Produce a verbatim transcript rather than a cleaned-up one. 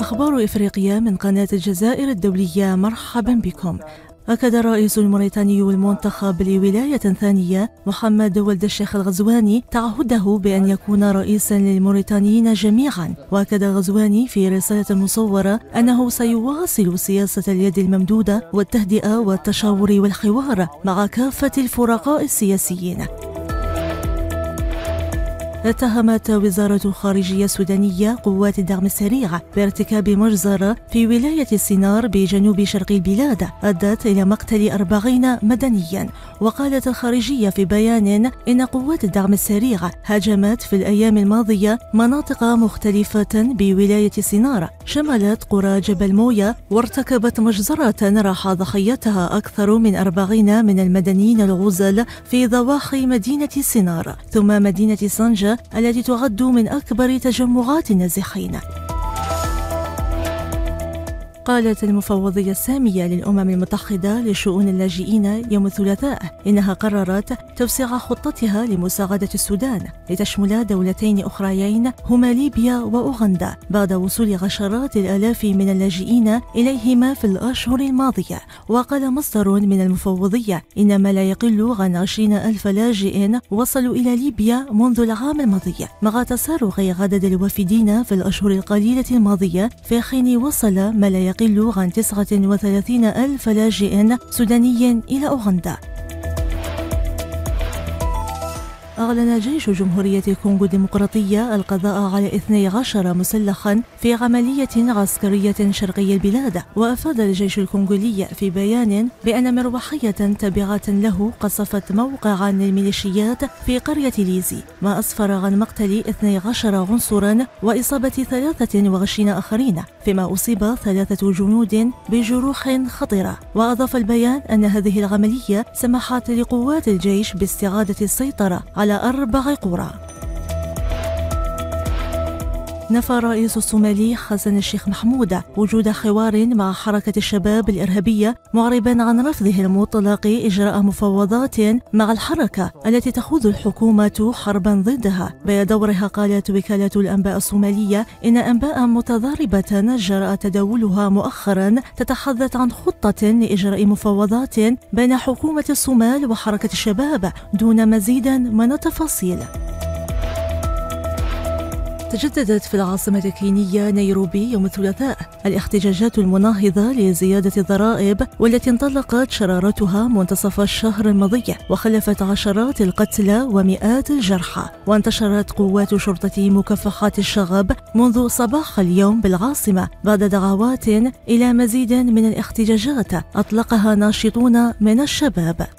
أخبار إفريقيا من قناة الجزائر الدولية، مرحبا بكم. أكد الرئيس الموريتاني المنتخب لولاية ثانية محمد ولد الشيخ الغزواني تعهده بأن يكون رئيسا للموريتانيين جميعا. وأكد غزواني في رسالة مصورة أنه سيواصل سياسة اليد الممدودة والتهدئة والتشاور والحوار مع كافة الفرقاء السياسيين. اتهمت وزارة الخارجية السودانية قوات الدعم السريع بارتكاب مجزرة في ولاية سينار بجنوب شرق البلاد أدت إلى مقتل أربعين مدنيا. وقالت الخارجية في بيان إن قوات الدعم السريع هاجمت في الأيام الماضية مناطق مختلفة بولاية سينار شملت قرى جبل مويا، وارتكبت مجزرة راح ضحيتها أكثر من أربعين من المدنيين الغزل في ضواحي مدينة سينار ثم مدينة سانجا التي تعد من أكبر تجمعات النازحين. قالت المفوضية السامية للأمم المتحدة لشؤون اللاجئين يوم الثلاثاء إنها قررت توسيع خطتها لمساعدة السودان لتشمل دولتين أخريين هما ليبيا وأوغندا بعد وصول عشرات الآلاف من اللاجئين إليهما في الأشهر الماضية. وقال مصدر من المفوضية إن ما لا يقل عن عشرين ألف لاجئ وصلوا إلى ليبيا منذ العام الماضي، مع تسارع عدد الوافدين في الأشهر القليلة الماضية، في حين وصل ما لا يقل يقل عن تسعة وثلاثين ألف لاجئ سوداني إلى أوغندا. أعلن جيش جمهورية كونغو الديمقراطية القضاء على اثني عشر مسلحا في عملية عسكرية شرقي البلاد. وأفاد الجيش الكونغولي في بيان بأن مروحية تابعة له قصفت موقعا للميليشيات في قرية ليزي، ما أسفر عن مقتل اثني عشر عنصرا وإصابة ثلاثة وعشرين آخرين، فيما أصيب ثلاثة جنود بجروح خطيرة. وأضاف البيان أن هذه العملية سمحت لقوات الجيش باستعادة السيطرة على أربع قرى. نفى الرئيس الصومالي حسن الشيخ محمود وجود حوار مع حركة الشباب الإرهابية، معربا عن رفضه المطلق إجراء مفاوضات مع الحركة التي تخوض الحكومة حربا ضدها. بدورها قالت وكالة الأنباء الصومالية إن أنباء متضاربة جرى تداولها مؤخرا تتحدث عن خطة لإجراء مفاوضات بين حكومة الصومال وحركة الشباب دون مزيد من التفاصيل. تجددت في العاصمة الكينية نيروبي يوم الثلاثاء الاحتجاجات المناهضة لزيادة الضرائب، والتي انطلقت شرارتها منتصف الشهر الماضي وخلفت عشرات القتلى ومئات الجرحى. وانتشرت قوات شرطة مكافحة الشغب منذ صباح اليوم بالعاصمة بعد دعوات إلى مزيد من الاحتجاجات أطلقها ناشطون من الشباب.